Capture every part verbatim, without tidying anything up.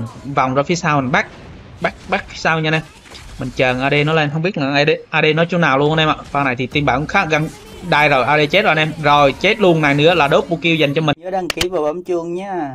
vòng ra phía sau mình bắt bắt bắt phía sau nha anh em. Mình chờ a đê nó lên, không biết là a đê a đê nó chỗ nào luôn anh em ạ. Pha này thì team bạn cũng khá gần đây rồi, a đê chết rồi anh em. Rồi chết luôn, này nữa là double kill dành cho mình. Nhớ đăng ký và bấm chuông nha.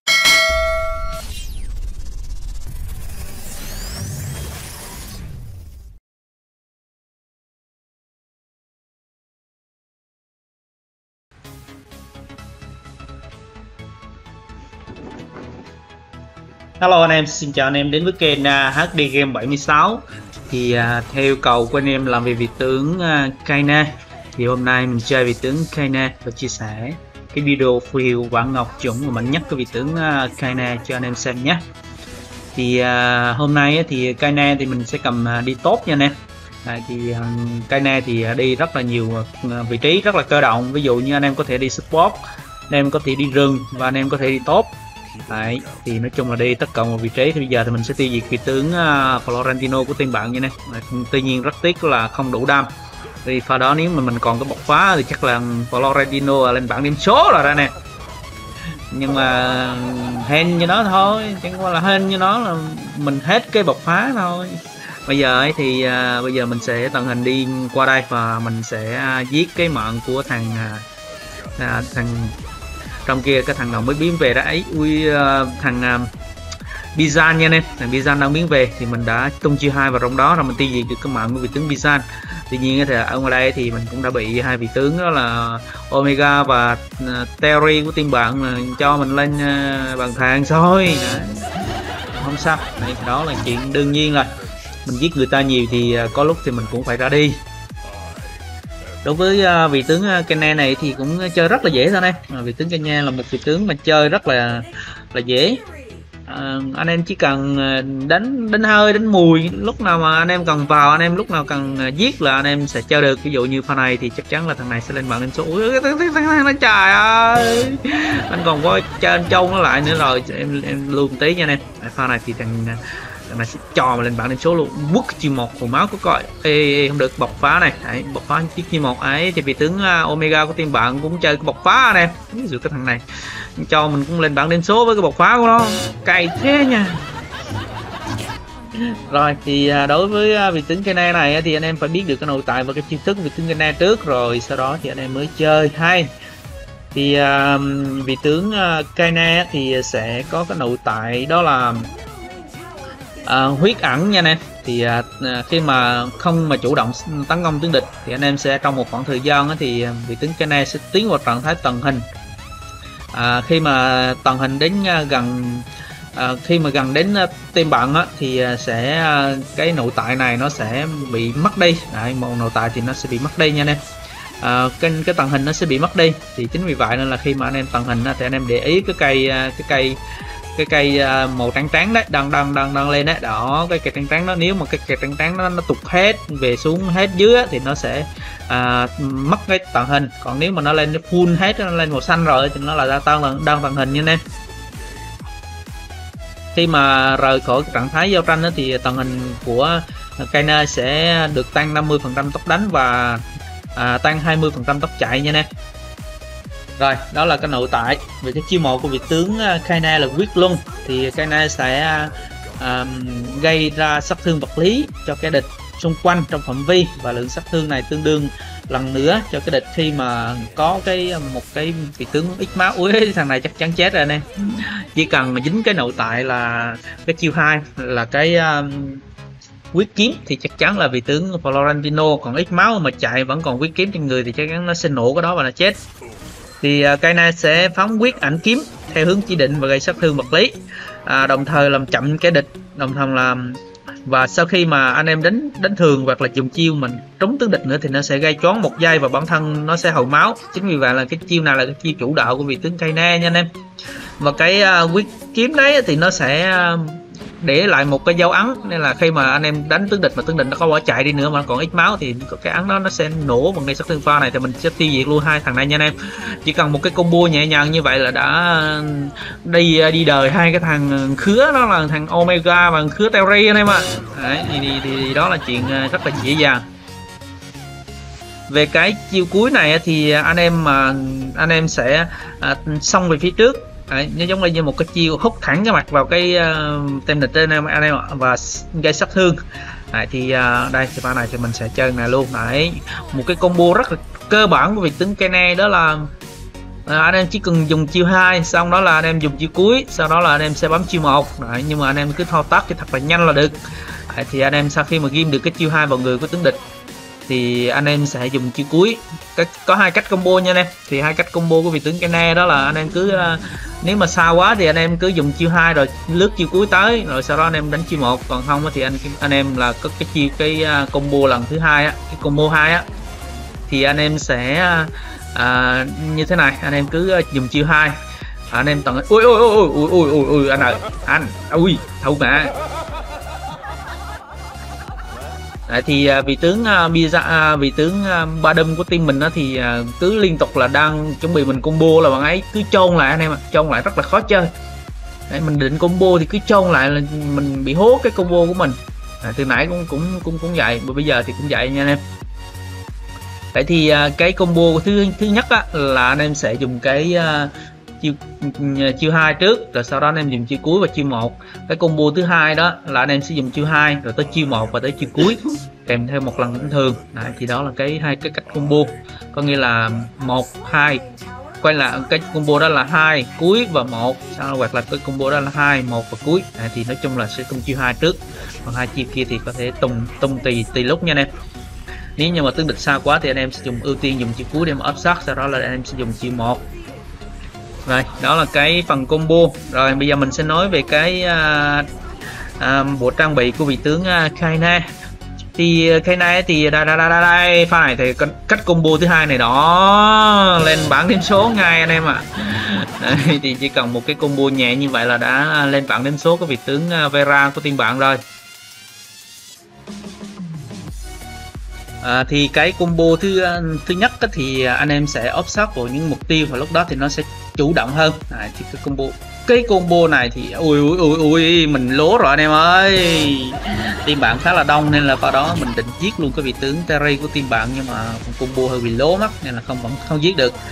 Hello anh em, xin chào anh em đến với kênh uh, hát đê Game bảy mươi sáu. Thì uh, theo yêu cầu của anh em làm về vị tướng uh, Kaina, thì hôm nay mình chơi vị tướng Kaina và chia sẻ cái video full quả ngọc chuẩn và mạnh nhất của vị tướng uh, Kaina cho anh em xem nhé. Thì uh, hôm nay uh, thì Kaina thì mình sẽ cầm uh, đi tốt nha anh em. À, thì uh, Kaina thì uh, đi rất là nhiều uh, vị trí rất là cơ động. Ví dụ như anh em có thể đi support, anh em có thể đi rừng và anh em có thể đi top. Đấy, thì nói chung là đi tất cả một vị trí. Thì bây giờ thì mình sẽ tiêu diệt vị tướng uh, Florentino của team bạn như này. Tuy nhiên rất tiếc là không đủ đam. Vì pha đó nếu mà mình còn có bộc phá thì chắc là Florentino lên bảng điểm số rồi đó nè. Nhưng mà hên như nó thôi, chẳng qua là hên như nó là mình hết cái bộc phá thôi. Bây giờ ấy thì uh, bây giờ mình sẽ tận hình đi qua đây và mình sẽ uh, giết cái mạng của thằng uh, uh, thằng trong kia, cái thằng nào mới biến về đấy. Ui, uh, thằng uh, Bizan nha anh em, thằng Bizan đang biến về thì mình đã tung chiêu hai vào trong đó rồi mình tiêu diệt được cái mạng của vị tướng Bizan. Tuy nhiên thì ở ngoài đây thì mình cũng đã bị hai vị tướng đó là Omega và uh, Terry của team bạn là cho mình lên uh, bàn thang thôi. Đấy, không sao. Đấy, đó là chuyện đương nhiên rồi, mình giết người ta nhiều thì uh, có lúc thì mình cũng phải ra đi. Đối với uh, vị tướng uh, Kaina này thì cũng chơi rất là dễ thôi anh em. Vị tướng Kaina là một vị tướng mà chơi rất là là dễ. Uh, anh em chỉ cần đánh đánh hơi đánh mùi, lúc nào mà anh em cần vào, anh em lúc nào cần uh, giết là anh em sẽ chơi được. Ví dụ như pha này thì chắc chắn là thằng này sẽ lên bảng điểm số. Ui, thằng này nó trời ơi, anh còn có trên trâu nó lại nữa rồi, em em luôn tí nha anh em. Pha này thì thằng mà sẽ cho mà lên bảng điểm số luôn. Quất chiêu một hồi máu có coi. Ê, ê, không được bộc phá này. Đấy, bộc phá chiếc chiêu một ấy thì vị tướng uh, Omega của team bạn cũng chơi cái bộc phá anh em. Ví dụ cái thằng này cho mình cũng lên bảng điểm số với cái bộc phá của nó, cay thế nha. Rồi thì uh, đối với uh, vị tướng Kaina này uh, thì anh em phải biết được cái nội tại và cái chiêu thức của vị tướng Kaina trước, rồi sau đó thì anh em mới chơi hay. Thì uh, vị tướng uh, Kaina thì sẽ có cái nội tại đó là À, huyết ẩn nha anh em. Thì à, khi mà không mà chủ động tấn công tướng địch thì anh em sẽ trong một khoảng thời gian á, thì vị tướng Kaina sẽ tiến vào trạng thái tần hình. À, khi mà tần hình đến à, gần à, khi mà gần đến à, team bạn á, thì à, sẽ à, cái nội tại này nó sẽ bị mất đi. Đấy, một nội tại thì nó sẽ bị mất đi nha anh em. À, cái cái tần hình nó sẽ bị mất đi. Thì chính vì vậy nên là khi mà anh em tần hình á, thì anh em để ý cái cây cái cây cái cây uh, màu trắng trắng đấy đang đang đang đang lên đấy đó. Cái cây trắng trắng đó, nếu mà cái cây trắng trắng nó nó tụt hết về xuống hết dưới á, thì nó sẽ uh, mất cái tàng hình. Còn nếu mà nó lên nó full hết, nó lên màu xanh rồi thì nó là đang đang đang tàng hình nha anh em. Khi mà rời khỏi trạng thái giao tranh đó, thì tàng hình của Kaina sẽ được tăng năm mươi phần trăm tốc đánh và uh, tăng hai mươi phần trăm tốc chạy nha anh em. Rồi, đó là cái nội tại. Về cái chiêu một của vị tướng Kaina là quyết luân. Thì Kaina sẽ uh, gây ra sát thương vật lý cho cái địch xung quanh trong phạm vi, và lượng sát thương này tương đương lần nữa cho cái địch khi mà có cái một cái vị tướng ít máu. Ui, thằng này chắc chắn chết rồi nè. Chỉ cần mà dính cái nội tại là cái chiêu hai là cái um, quyết kiếm thì chắc chắn là vị tướng Florentino còn ít máu mà chạy vẫn còn quyết kiếm trên người thì chắc chắn nó sẽ nổ cái đó và nó chết. Thì uh, Kaina sẽ phóng quyết ảnh kiếm theo hướng chỉ định và gây sát thương vật lý, à, đồng thời làm chậm cái địch, đồng thời làm và sau khi mà anh em đánh đánh thường hoặc là dùng chiêu mình trúng tướng địch nữa thì nó sẽ gây choáng một giây và bản thân nó sẽ hồi máu. Chính vì vậy là cái chiêu này là cái chiêu chủ đạo của vị tướng Kaina nha anh em. Và cái uh, quyết kiếm đấy thì nó sẽ uh, để lại một cái dấu ấn, nên là khi mà anh em đánh tướng địch mà tướng địch nó có bỏ chạy đi nữa mà còn ít máu thì cái ấn đó nó sẽ nổ bằng ngay sát thương. Pha này thì mình sẽ tiêu diệt luôn hai thằng này nha anh em. Chỉ cần một cái combo nhẹ nhàng như vậy là đã đi đi đời hai cái thằng khứa, đó là thằng Omega và khứa Terry anh em ạ. À. Thì, thì, thì đó là chuyện rất là dễ dàng. Về cái chiêu cuối này thì anh em mà anh em sẽ à, xông về phía trước. Đấy, nó giống như một cái chiêu hút thẳng cái mặt vào cái uh, tem địch anh em anh em và gây sát thương. Đấy, thì uh, đây thì pha này thì mình sẽ chơi này luôn. Đấy, một cái combo rất là cơ bản của vị tướng Kaine đó là À, anh em chỉ cần dùng chiêu hai, xong đó là anh em dùng chiêu cuối, sau đó là anh em sẽ bấm chiêu một. Đấy, nhưng mà anh em cứ thao tác cho thật là nhanh là được. Đấy, thì anh em sau khi mà ghim được cái chiêu hai vào người của tướng địch thì anh em sẽ dùng chiêu cuối. Cái, có hai cách combo nha anh em. Thì hai cách combo của vị tướng Kaine đó là anh em cứ uh, nếu mà xa quá thì anh em cứ dùng chiêu hai rồi lướt chiêu cuối tới, rồi sau đó anh em đánh chiêu một. Còn không thì anh anh em là có cái chiêu cái uh, combo lần thứ hai á, cái combo hai á thì anh em sẽ uh, À, như thế này, anh em cứ uh, dùng chiêu hai, à, anh em tận ui ui ui ui ui ui ui anh ơi, anh ui thâu mà. Đấy, thì uh, vị tướng uh, Biza, uh, vị tướng uh, ba đâm của team mình đó thì uh, cứ liên tục là đang chuẩn bị mình combo là bạn ấy cứ chôn lại anh em ạ, chôn lại rất là khó chơi. Đấy, mình định combo thì cứ chôn lại là mình bị hố cái combo của mình. À, từ nãy cũng cũng cũng cũng vậy, bây giờ thì cũng vậy nha anh em. Vậy thì uh, cái combo thứ thứ nhất á, là anh em sẽ dùng cái uh, chiêu uh, chiêu hai trước, rồi sau đó anh em dùng chiêu cuối và chiêu một. Cái combo thứ hai đó là anh em sẽ dùng chiêu hai rồi tới chiêu một và tới chiêu cuối kèm theo một lần bình thường. Đấy, thì đó là cái hai cái cách combo, có nghĩa là một hai, quay lại cái combo đó là hai cuối và một, sau hoặc là cái combo đó là hai một và cuối. Đấy, thì nói chung là sẽ tung chiêu hai trước, còn hai chiêu kia thì có thể tung tung tùy tùy lúc nha anh em. Nếu như mà tướng địch xa quá thì anh em sẽ dùng ưu tiên dùng chiêu cuối để mà áp sát, sau đó là anh em sẽ dùng chiêu một. Rồi, đó là cái phần combo. Rồi bây giờ mình sẽ nói về cái uh, uh, bộ trang bị của vị tướng uh, Kaine. Thì Kaine thì đây, đây, đây, đây, pha này thì cách combo thứ hai này đó, lên bảng điểm số ngay anh em ạ. À. Thì chỉ cần một cái combo nhẹ như vậy là đã lên bảng điểm số của vị tướng uh, Vera của team bạn rồi. À, thì cái combo thứ thứ nhất á, thì anh em sẽ ốp sát vào những mục tiêu và lúc đó thì nó sẽ chủ động hơn. À, thì cái combo cái combo này thì ui ui ui ui mình lố rồi anh em ơi, team bạn khá là đông nên là vào đó mình định giết luôn cái vị tướng Terry của team bạn, nhưng mà combo hơi bị lố mất nên là không vẫn không giết được.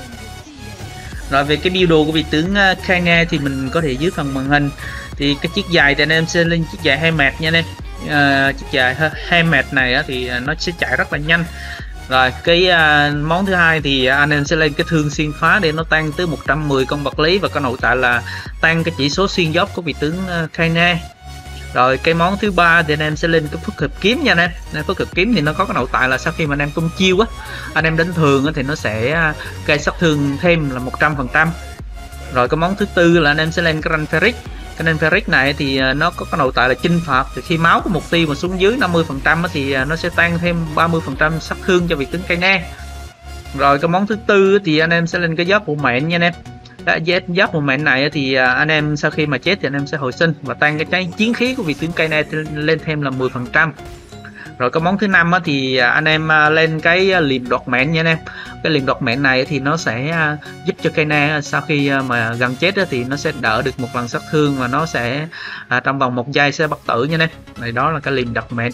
Rồi về cái build đồ của vị tướng Kaine thì mình có thể dưới phần màn hình. Thì cái chiếc dài thì anh em sẽ lên chiếc dài hai mét nha anh em. Uh, chiếc dài hai mét này á, thì nó sẽ chạy rất là nhanh. Rồi cái uh, món thứ hai thì anh em sẽ lên cái thương xuyên phá để nó tăng tới một trăm mười công vật lý và có nội tại là tăng cái chỉ số xuyên giáp của vị tướng uh, Kaine. Rồi cái món thứ ba thì anh em sẽ lên cái phức hợp kiếm nha anh em. Phức hợp kiếm thì nó có cái nội tại là sau khi mà anh em tung chiêu á, anh em đánh thường á, thì nó sẽ uh, gây sát thương thêm là một trăm phần trăm. Rồi cái món thứ tư là anh em sẽ lên cái ranh Ferric. Cái nên Ferric này thì nó có cái nội tại là chinh phạt, thì khi máu của mục tiêu mà xuống dưới năm mươi phần trăm thì nó sẽ tăng thêm ba mươi phần trăm sát thương cho vị tướng Kaine. Rồi cái món thứ tư thì anh em sẽ lên cái giáp bộ mệnh nha anh em. Giáp bộ mệnh này thì anh em sau khi mà chết thì anh em sẽ hồi sinh và tăng cái cháy chiến khí của vị tướng Kaine lên thêm là mười phần trăm. Rồi cái món thứ năm thì anh em lên cái liềm đoạt mệnh nha anh em. Cái liềm đoạt mệnh này thì nó sẽ giúp cho Kaine sau khi mà gần chết thì nó sẽ đỡ được một lần sát thương và nó sẽ trong vòng một giây sẽ bất tử nha anh em. Này đó là cái liềm đoạt mệnh.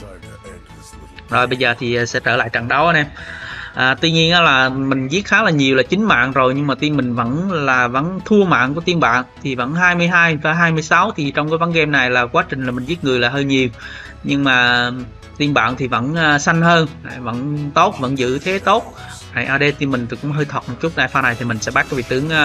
Rồi bây giờ thì sẽ trở lại trận đấu anh em. À, tuy nhiên là mình giết khá là nhiều là chín mạng rồi, nhưng mà team mình vẫn là vẫn thua mạng của team bạn thì vẫn hai mươi hai và hai mươi sáu. Thì trong cái ván game này là quá trình là mình giết người là hơi nhiều, nhưng mà team bạn thì vẫn uh, xanh hơn, vẫn tốt, vẫn giữ thế tốt. Này, a đê team mình thì cũng hơi thọt một chút. Đây pha này thì mình sẽ bắt cái vị tướng uh,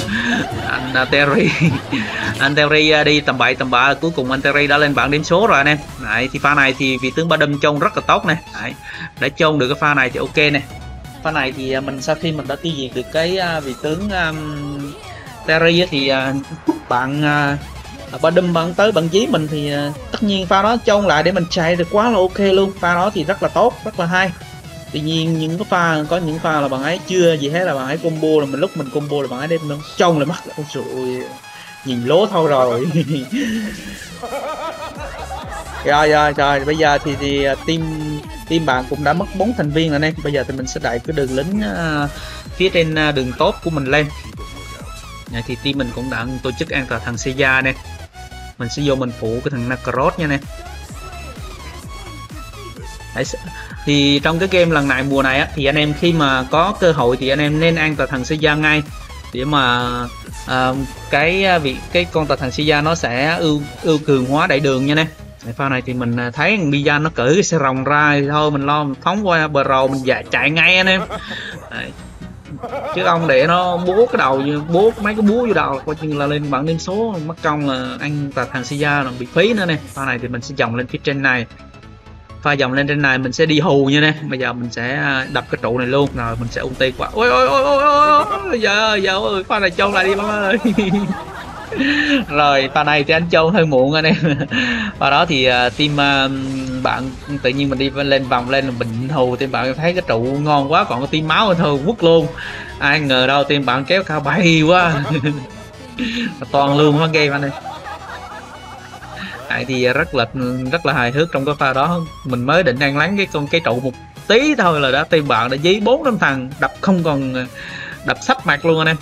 anh uh, Terry. Anh Terry uh, đi tầm bậy tầm bạ, cuối cùng anh Terry đã lên bảng điểm số rồi anh em. Đấy, thì pha này thì vị tướng ba đâm chôn rất là tốt này. Đấy, để chôn được cái pha này thì ok này. Pha này thì uh, mình sau khi mình đã tiêu diệt được cái uh, vị tướng um, Terry thì uh, bạn uh, ba đâm bạn tới bạn dí mình thì uh, tất nhiên pha đó chôn lại để mình chạy được quá là ok luôn. Pha đó thì rất là tốt, rất là hay. Tuy nhiên những cái pha có những pha là bạn ấy chưa gì hết là bạn ấy combo là mình lúc mình combo là bạn ấy đem nó trông lại mắt. Ôi trời ơi, nhìn lố thôi rồi. Rồi rồi rồi bây giờ thì, thì team team bạn cũng đã mất bốn thành viên rồi nè. Bây giờ thì mình sẽ đẩy cái đường lính uh, phía trên uh, đường tốt của mình lên. Này, thì team mình cũng đã tổ chức an toàn thằng Seiya nè. Mình sẽ vô mình phụ cái thằng Nakaroth nha nè. Đấy, thì trong cái game lần này mùa này á, thì anh em khi mà có cơ hội thì anh em nên an toàn thằng Seiya ngay. để mà à, cái vị cái con tà thần Seiya nó sẽ ưu ưu cường hóa đại đường nha anh em. Pha này thì mình thấy Bijan nó cởi cái xe rồng ra thì thôi mình lo mình phóng qua bờ rầu mình dạ, chạy ngay anh em. Đấy. Chứ ông để nó bố cái đầu bố mấy cái búa vô đầu coi chừng là lên bảng điểm số mất công là anh tà thần Seiya là bị phí nữa nè. Pha này thì mình sẽ dòng lên phía trên này, pha dòng lên trên này mình sẽ đi hù nha nè. Bây giờ mình sẽ đập cái trụ này luôn rồi mình sẽ ulti qua. Ôi ôi ôi ôi ôi giờ giờ ơi pha này trôn lại đi bác ơi. Rồi pha này thì anh Châu hơi muộn anh em. Và đó thì uh, team uh, bạn tự nhiên mình đi lên vòng lên mình hù team bạn thấy cái trụ ngon quá, còn cái team máu thôi quất luôn. Ai ngờ đâu team bạn kéo cao bay quá. Toàn luôn hết game anh em. Đấy, thì rất là rất là hài hước trong cái pha đó. Mình mới định ăn lắng cái con cái trụ một tí thôi là đã team bạn đã dí bốn năm thằng đập không còn đập sắp mặt luôn anh em.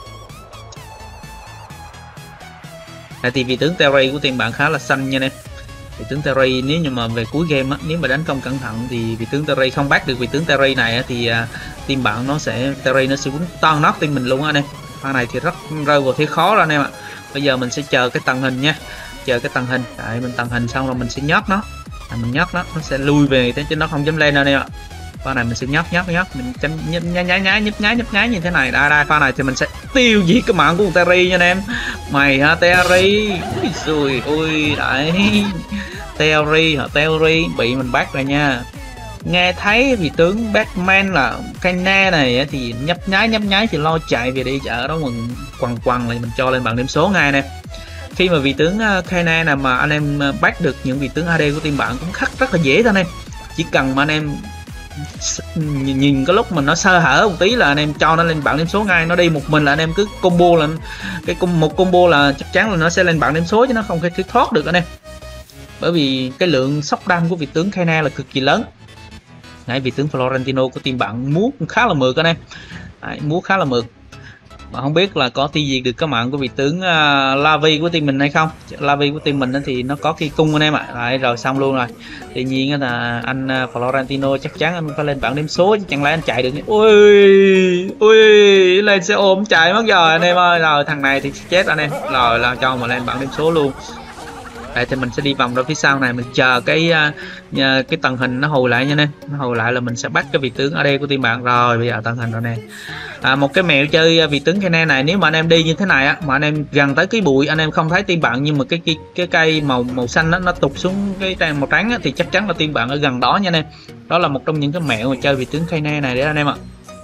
À, thì vị tướng Terry của team bạn khá là xanh nha em. Vị tướng Terry nếu như mà về cuối game á, nếu mà đánh công cẩn thận thì vị tướng Terry không bắt được vị tướng Terry này á, thì uh, team bạn nó sẽ Terry nó sẽ quấn toàn nóc team mình luôn anh em. Pha này thì rất rơi vào thế khó rồi anh em ạ. Bây giờ mình sẽ chờ cái tàng hình nha, chờ cái tàng hình. Đấy, mình tàng hình xong rồi mình sẽ nhốt nó, à, mình nhốt nó nó sẽ lui về thế chứ nó không dám lên đâu anh em ạ. Pha này mình sẽ nhấp nhấp nhấp mình chấm nhấp nhái nhái nhái nhấp nhái nhấp nhái như thế này. Đây đây pha này thì mình sẽ tiêu diệt cái mạng của Terry nha anh em. Mày hả Terry, ui xui ui đấy Terry hả Terry bị mình bắt rồi nha. Nghe thấy vị tướng Batman là Kaina này thì nhấp nhái nhấp nhái thì lo chạy về đi chợ đó mình quằn quằn lại mình cho lên bảng điểm số ngay nè. Khi mà vị tướng Kaina nào mà anh em bắt được những vị tướng a đê của team bạn cũng khắc rất là dễ thôi anh em. Chỉ cần mà anh em nhìn cái lúc mình nó sơ hở một tí là anh em cho nó lên bảng điểm số ngay, nó đi một mình là anh em cứ combo là cái một combo là chắc chắn là nó sẽ lên bảng điểm số chứ nó không thể thoát được anh em. Bởi vì cái lượng sốc đam của vị tướng Kaina là cực kỳ lớn. Đấy, vị tướng Florentino của team bạn múa khá là mượt anh em. Đấy, múa khá là mượt. Mà không biết là có tiêu diệt được cái mạng của vị tướng uh, Lavi của team mình hay không. Lavi của team mình thì nó có cây cung anh em ạ. Đấy, rồi xong luôn rồi. Tuy nhiên là anh uh, Florentino chắc chắn anh phải lên bảng điểm số chứ chẳng lẽ anh chạy được. Ui ui lên xe ôm chạy mất giờ anh em ơi. Rồi thằng này thì chết anh em. Rồi là cho mà lên bảng điểm số luôn. Đấy, thì mình sẽ đi vòng ra phía sau này mình chờ cái uh, cái tàng hình nó hồi lại nha anh. Nó hồi lại là mình sẽ bắt cái vị tướng a đê của team bạn. Rồi bây giờ tàng hình rồi nè. À, một cái mẹo chơi vị tướng Kaina này, nếu mà anh em đi như thế này á mà anh em gần tới cái bụi anh em không thấy team bạn nhưng mà cái cái, cái cây màu màu xanh đó, nó tụt xuống cái trang màu trắng á, thì chắc chắn là team bạn ở gần đó nha anh em. Đó là một trong những cái mẹo mà chơi vị tướng Kaina này để anh em ạ.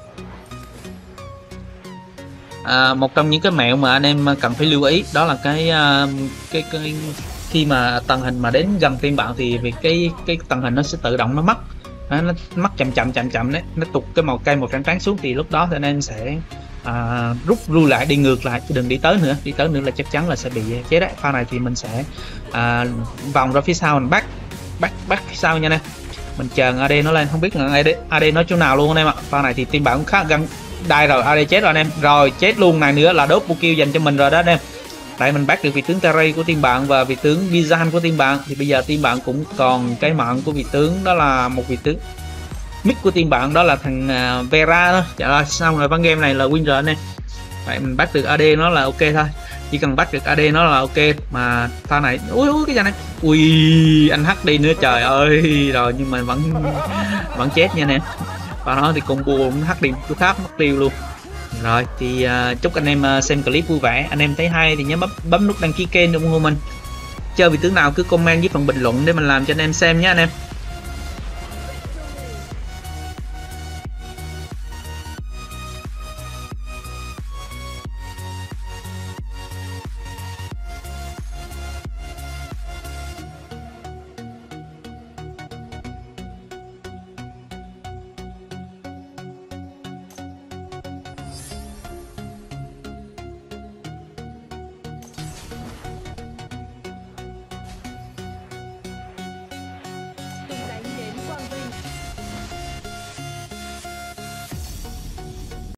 À, một trong những cái mẹo mà anh em cần phải lưu ý đó là cái cái, cái khi mà tàng hình mà đến gần team bạn thì vì cái cái tàng hình nó sẽ tự động nó mất. Đó, nó mất chậm chậm chậm chậm đấy, nó tụt cái màu cây màu trắng trắng xuống thì lúc đó thì anh em sẽ à, rút lui lại đi ngược lại chứ đừng đi tới nữa, đi tới nữa là chắc chắn là sẽ bị chết đấy. Pha này thì mình sẽ à, vòng ra phía sau mình bắt bắt bắt phía sau nha nè, mình chờ a đê nó lên, không biết là a đê, a đê nó chỗ nào luôn anh em ạ. Pha này thì team bạn cũng khá gần đây rồi, a đê chết rồi anh em, rồi chết luôn này nữa là đốt kill dành cho mình rồi đó anh em. Tại mình bắt được vị tướng Terry của team bạn và vị tướng Bijan của team bạn thì bây giờ team bạn cũng còn cái mạng của vị tướng đó là một vị tướng mid của team bạn đó là thằng uh, Vera đó. Dạ rồi, xong rồi ván game này là win rồi anh em. Vậy mình bắt được a đê nó là ok thôi, chỉ cần bắt được a đê nó là ok. Mà pha này ui ui cái này ui anh hắt đi nữa trời ơi, rồi nhưng mà vẫn vẫn chết nha anh em. Và nó thì combo cũng hắt đi chú khác mất tiêu luôn. Rồi thì uh, chúc anh em uh, xem clip vui vẻ, anh em thấy hay thì nhớ bấm, bấm nút đăng ký kênh ủng hộ mình. Chơi vị tướng nào cứ comment với phần bình luận để mình làm cho anh em xem nhé anh em.